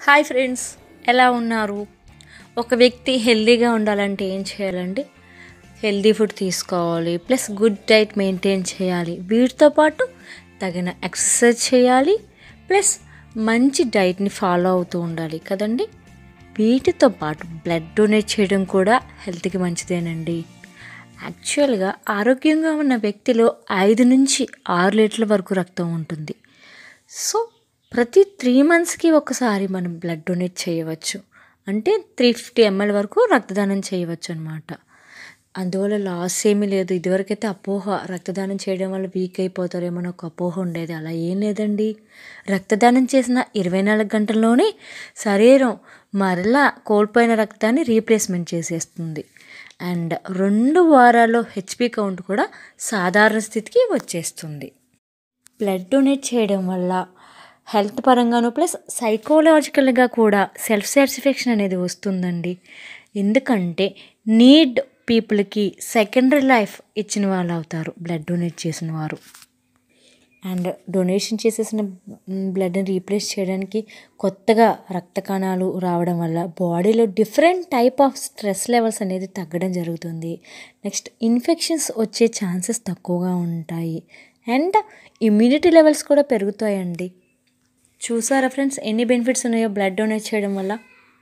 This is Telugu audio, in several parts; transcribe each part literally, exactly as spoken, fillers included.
హాయ్ ఫ్రెండ్స్, ఎలా ఉన్నారు? ఒక వ్యక్తి హెల్తీగా ఉండాలంటే ఏం చేయాలండి? హెల్తీ ఫుడ్ తీసుకోవాలి, ప్లస్ గుడ్ డైట్ మెయింటైన్ చేయాలి. వీటితో పాటు తగిన ఎక్సర్సైజ్ చేయాలి, ప్లస్ మంచి డైట్ని ఫాలో అవుతూ ఉండాలి కదండి. వీటితో పాటు బ్లడ్ డొనేట్ చేయడం కూడా హెల్త్కి మంచిదేనండి. యాక్చువల్గా ఆరోగ్యంగా ఉన్న వ్యక్తిలో ఐదు నుంచి ఆరు లీటర్ల వరకు రక్తం ఉంటుంది. సో ప్రతి త్రీ మంత్స్కి ఒకసారి మనం బ్లడ్ డొనేట్ చేయవచ్చు. అంటే త్రీ ఫిఫ్టీ ఎంఎల్ వరకు రక్తదానం చేయవచ్చు అనమాట. అందువల్ల లాస్ ఏమీ లేదు. ఇదివరకైతే అపోహ, రక్తదానం చేయడం వల్ల వీక్ అయిపోతారేమో అని ఒక అపోహ ఉండేది. అలా ఏం లేదండి. రక్తదానం చేసిన ఇరవై నాలుగు గంటల్లోనే శరీరం మరలా కోల్పోయిన రక్తాన్ని రీప్లేస్మెంట్ చేసేస్తుంది. అండ్ రెండు వారాల్లో హెచ్పి కౌంట్ కూడా సాధారణ స్థితికి వచ్చేస్తుంది. బ్లడ్ డొనేట్ చేయడం వల్ల హెల్త్ పరంగాను ప్లస్ సైకలాజికల్గా కూడా సెల్ఫ్ సాటిస్ఫాక్షన్ అనేది వస్తుందండి. ఎందుకంటే నీడ్ పీపుల్కి సెకండరీ లైఫ్ ఇచ్చిన వాళ్ళు అవుతారు బ్లడ్ డొనేట్ చేసిన వారు. అండ్ డొనేషన్ చేసేసిన బ్లడ్ని రీప్లేస్ చేయడానికి కొత్తగా రక్త కణాలు రావడం వల్ల బాడీలో different type of stress levels అనేది తగ్గడం జరుగుతుంది. నెక్స్ట్ ఇన్ఫెక్షన్స్ వచ్చే ఛాన్సెస్ తక్కువగా ఉంటాయి. అండ్ ఇమ్యూనిటీ లెవెల్స్ కూడా పెరుగుతాయండి. చూసారా ఫ్రెండ్స్, ఎన్ని బెనిఫిట్స్ ఉన్నాయో బ్లడ్ డొనేట్ చేయడం వల్ల.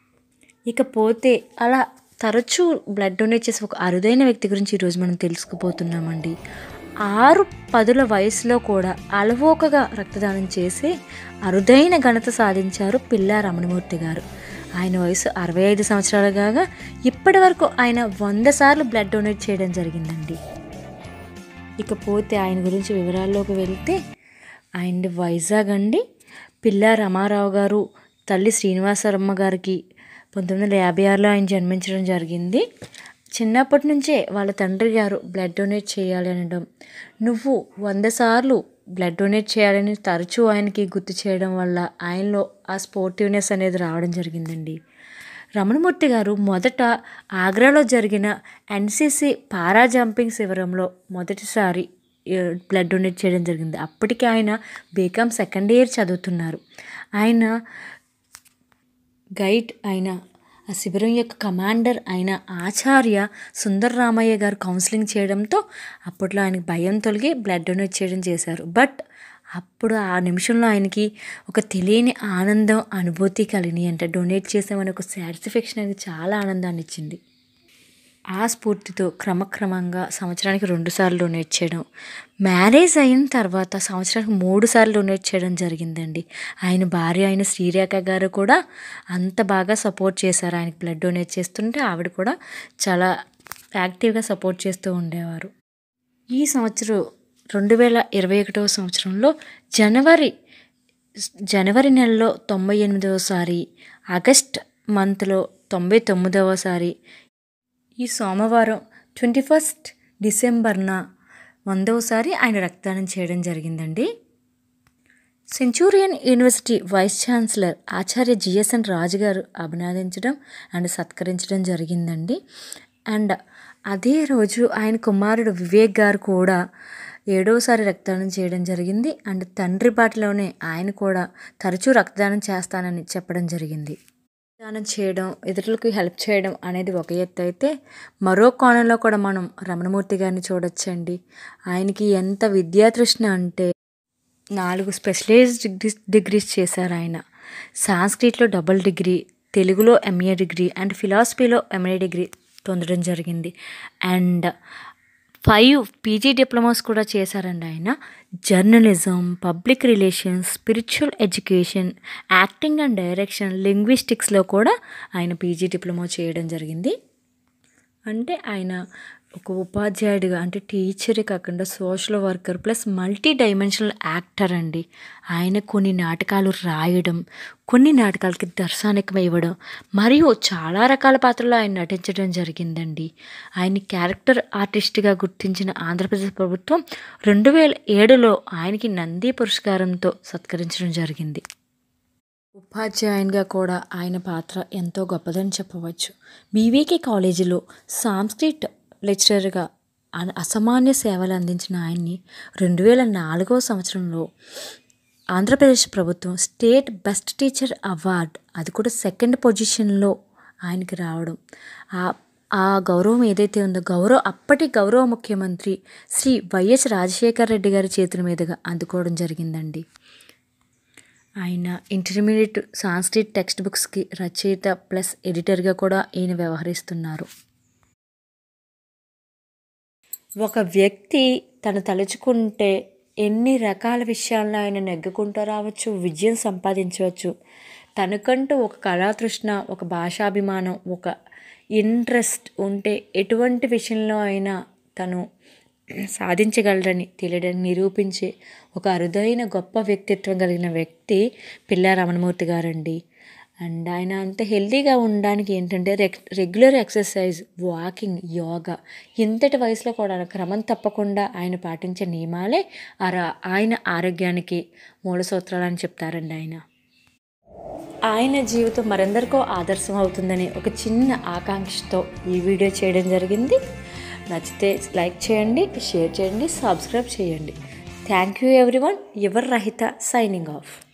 ఇకపోతే అలా తరచూ బ్లడ్ డొనేట్ చేసే ఒక అరుదైన వ్యక్తి గురించి ఈరోజు మనం తెలుసుకుపోతున్నామండి. ఆరు పదుల వయసులో కూడా అలవోకగా రక్తదానం చేసి అరుదైన ఘనత సాధించారు పిల్లా రమణమూర్తి గారు. ఆయన వయసు అరవై ఐదు సంవత్సరాలు కాగా ఇప్పటి వరకు ఆయన వంద సార్లు బ్లడ్ డొనేట్ చేయడం జరిగిందండి. ఇకపోతే ఆయన గురించి వివరాల్లోకి వెళ్తే, ఆయన వైజాగ్ అండి. పిల్లా రమారావు గారు తల్లి శ్రీనివాసరమ్మ గారికి పంతొమ్మిది వందల యాభై ఆరులో ఆయన జన్మించడం జరిగింది. చిన్నప్పటి నుంచే వాళ్ళ తండ్రి గారు బ్లడ్ డొనేట్ చేయాలి అనడం, నువ్వు వంద సార్లు బ్లడ్ డొనేట్ చేయాలని తరచూ ఆయనకి గుర్తు చేయడం వల్ల ఆయనలో ఆ స్పోర్టివ్నెస్ అనేది రావడం జరిగిందండి. రమణమూర్తి గారు మొదట ఆగ్రాలో జరిగిన ఎన్సిసి పారా జంపింగ్ శిబిరంలో మొదటిసారి బ్లడ్ డొనేట్ చేయడం జరిగింది. అప్పటికి ఆయన బీకామ్ సెకండ్ ఇయర్ చదువుతున్నారు. ఆయన గైడ్ అయిన ఆ శిబిరం యొక్క కమాండర్ అయిన ఆచార్య సుందర రామయ్య గారు కౌన్సిలింగ్ చేయడంతో అప్పట్లో ఆయనకి భయం తొలగి బ్లడ్ డొనేట్ చేయడం చేశారు. బట్ అప్పుడు ఆ నిమిషంలో ఆయనకి ఒక తెలియని ఆనందం, అనుభూతి కలిగినాయి. అంటే డొనేట్ చేసామని ఒక సాటిస్ఫాక్షన్ అనేది చాలా ఆనందాన్ని ఇచ్చింది. ఆ స్ఫూర్తితో క్రమక్రమంగా సంవత్సరానికి రెండు సార్లు డొనేట్ చేయడం, మ్యారేజ్ అయిన తర్వాత సంవత్సరానికి మూడు సార్లు డొనేట్ చేయడం జరిగిందండి. ఆయన భార్య అయిన శ్రీరేఖ గారు కూడా అంత బాగా సపోర్ట్ చేశారు. ఆయనకి బ్లడ్ డొనేట్ చేస్తుంటే ఆవిడ కూడా చాలా యాక్టివ్గా సపోర్ట్ చేస్తూ ఉండేవారు. ఈ సంవత్సరం రెండు వేల ఇరవై ఒకటవ సంవత్సరంలో జనవరి జనవరి నెలలో తొంభై ఎనిమిదవసారి, ఆగస్ట్ మంత్లో తొంభై తొమ్మిదవసారి, ఈ సోమవారం ట్వంటీ ఫస్ట్ డిసెంబర్న వందవసారి ఆయన రక్తదానం చేయడం జరిగిందండి. సెంచూరియన్ యూనివర్సిటీ వైస్ ఛాన్సలర్ ఆచార్య జిఎస్ఎన్ రాజు గారు అభినందించడం అండ్ సత్కరించడం జరిగిందండి. అండ్ అదే రోజు ఆయన కుమారుడు వివేక్ గారు కూడా ఏడవసారి రక్తదానం చేయడం జరిగింది. అండ్ తండ్రి బాటలోనే ఆయన కూడా తరచూ రక్తదానం చేస్తానని చెప్పడం జరిగింది. రక్తదానం చేయడం, ఇతరులకు హెల్ప్ చేయడం అనేది ఒక ఎత్తు అయితే, మరో కోణంలో కూడా మనం రమణమూర్తి గారిని చూడొచ్చండి. ఆయనకి ఎంత విద్యాతృష్ణ అంటే నాలుగు స్పెషలైజ్డ్ డిగ్రీస్ డిగ్రీస్ చేశారు ఆయన. సాంస్క్రిట్లో డబుల్ డిగ్రీ, తెలుగులో ఎంఏ డిగ్రీ అండ్ ఫిలాసఫీలో ఎంఏ డిగ్రీ పొందడం జరిగింది. అండ్ ఫైవ్ పీజీ డిప్లొమాస్ కూడా చేశారండి ఆయన. Journalism, public relations, spiritual education, acting and direction, లింగ్విస్టిక్స్లో కూడా ఆయన పీజీ డిప్లొమా చేయడం జరిగింది. అంటే ఆయన ఒక ఉపాధ్యాయుడిగా, అంటే టీచరే కాకుండా social worker plus multidimensional actor అండి. ఆయన కొన్ని నాటకాలు రాయడం, కొన్ని నాటకాలకి దర్శనికం ఇవ్వడం మరియు చాలా రకాల పాత్రల్లో ఆయన నటించడం జరిగిందండి. ఆయన క్యారెక్టర్ ఆర్టిస్ట్గా గుర్తించిన ఆంధ్రప్రదేశ్ ప్రభుత్వం రెండు వేల ఏడులో ఆయనకి నంది పురస్కారంతో సత్కరించడం జరిగింది. ఉపాధ్యాయునిగా కూడా ఆయన పాత్ర ఎంతో గొప్పదని చెప్పవచ్చు. బీవీకే కాలేజీలో సాంస్క్రిట్ లెక్చరర్గా అసామాన్య సేవలు అందించిన ఆయన్ని రెండు వేల నాలుగవ సంవత్సరంలో ఆంధ్రప్రదేశ్ ప్రభుత్వం స్టేట్ బెస్ట్ టీచర్ అవార్డ్, అది కూడా సెకండ్ పొజిషన్లో ఆయనకి రావడం, ఆ ఆ గౌరవం ఏదైతే ఉందో గౌరవ అప్పటి గౌరవ ముఖ్యమంత్రి శ్రీ వైఎస్ రాజశేఖర రెడ్డి గారి చేతుల మీదుగా అందుకోవడం జరిగిందండి. ఆయన ఇంటర్మీడియట్ సాంస్క్రిట్ టెక్స్ట్ బుక్స్కి రచయిత ప్లస్ ఎడిటర్గా కూడా ఈయన వ్యవహరిస్తున్నారు. ఒక వ్యక్తి తను తలుచుకుంటే ఎన్ని రకాల విషయాలను ఆయన నెగ్గుకుంటూ రావచ్చు, విజయం సంపాదించవచ్చు. తనకంటూ ఒక కళాతృష్ణ, ఒక భాషాభిమానం, ఒక ఇంట్రెస్ట్ ఉంటే ఎటువంటి విషయంలో అయినా తను సాధించగలరని తెలియడానికి నిరూపించే ఒక అరుదైన గొప్ప వ్యక్తిత్వం కలిగిన వ్యక్తి పిల్లా రమణమూర్తి గారండి. అండ్ ఆయన అంత హెల్తీగా ఉండడానికి ఏంటంటే రెగ్ రెగ్యులర్ ఎక్సర్సైజ్, వాకింగ్, యోగా, ఇంతటి వయసులో కూడా క్రమం తప్పకుండా ఆయన పాటించే నియమాలే ఆయన ఆరోగ్యానికి మూల సూత్రాలు అని చెప్తారండి. ఆయన ఆయన జీవితం మరెందరికో ఆదర్శం అవుతుందని ఒక చిన్న ఆకాంక్షతో ఈ వీడియో చేయడం జరిగింది. నచ్చితే లైక్ చేయండి, షేర్ చేయండి, సబ్స్క్రైబ్ చేయండి. Thank you everyone. Your Rahitha signing of.